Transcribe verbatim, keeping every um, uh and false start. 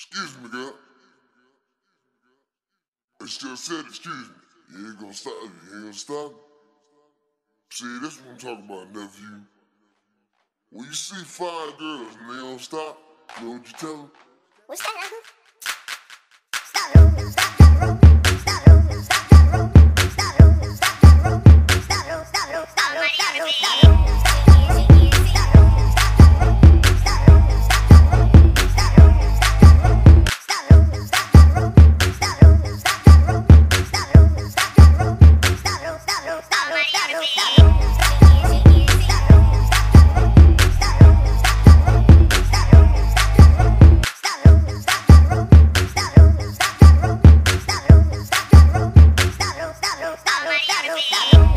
Excuse me, girl. I still said excuse me. You ain't gonna stop. You ain't gonna stop. See, this is what I'm talking about, nephew. When you see five girls and they don't stop, you know what you tell them? What's that, Uncle? Stop roll, stop that roll, stop roll, stop that roll, stop roll, stop that roll, stop roll, stop roll, stop roll, stop roll, stop roll. Stop.